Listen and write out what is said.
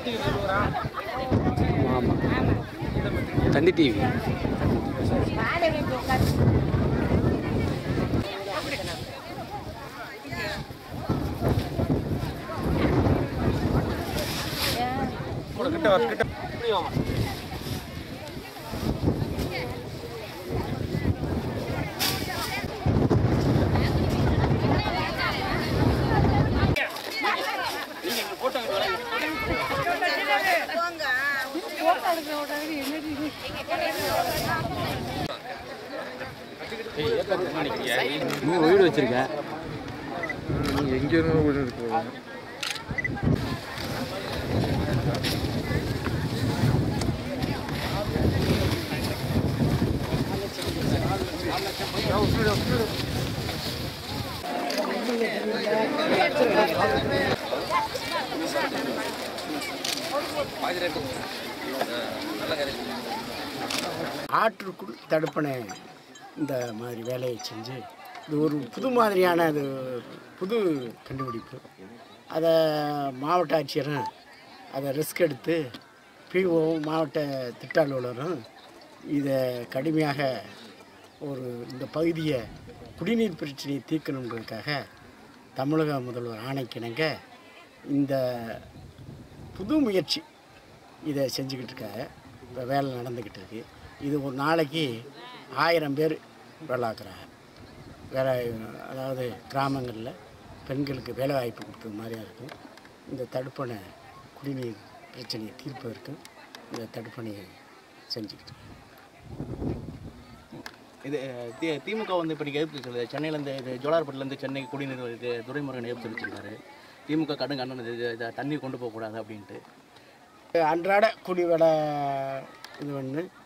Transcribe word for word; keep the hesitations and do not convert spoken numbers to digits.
ஆமாம், தந்தி டிவி. நூறு வீடு வச்சிருக்கேன். எங்கே வீடு இருக்கு? ஆற்றுக்குள் தடுப்பணை இந்த மாதிரி வேலையை செஞ்சு இது ஒரு புது மாதிரியான அது புது கண்டுபிடிப்பு. அதை மாவட்ட ஆட்சியரும் அதை ரிஸ்க் எடுத்து பிஓவும் மாவட்ட திட்ட அலுவலரும் இதை கடுமையாக ஒரு இந்த பகுதியை குடிநீர் பிரச்சனையை தீர்க்கணுன்றதுக்காக தமிழக முதல்வர் ஆணைக்கிணங்க இந்த புது முயற்சி இதை செஞ்சுக்கிட்டு இருக்காங்க. இப்போ வேலை நடந்துக்கிட்டு இருக்கு. இது ஒரு நாளைக்கு ஆயிரம் பேர் வேலை ஆக்குறாங்க. வேலை அதாவது கிராமங்களில் பெண்களுக்கு வேலை வாய்ப்பு கொடுக்குறது மாதிரியாக இருக்கும். இந்த தடுப்பணை குடிநீர் பிரச்சனையை தீர்ப்பதற்கு இந்த தடுப்பணையை செஞ்சுக்கிட்டு இது தி திமுக வந்து இப்போ நீங்கள் எதிர்ப்பு சொல்லுது. சென்னையிலேருந்து இது ஜோலார்பேட்டிலேருந்து சென்னை குடிநீர் இது துரைமுருகன் எதிர்ப்பு தெரிவிச்சிருக்காரு. திமுக கடும் கண்டனம் இதை தண்ணி கொண்டு போகக்கூடாது அப்படின்ட்டு. அன்றாட குடிவடை இது ஒன்று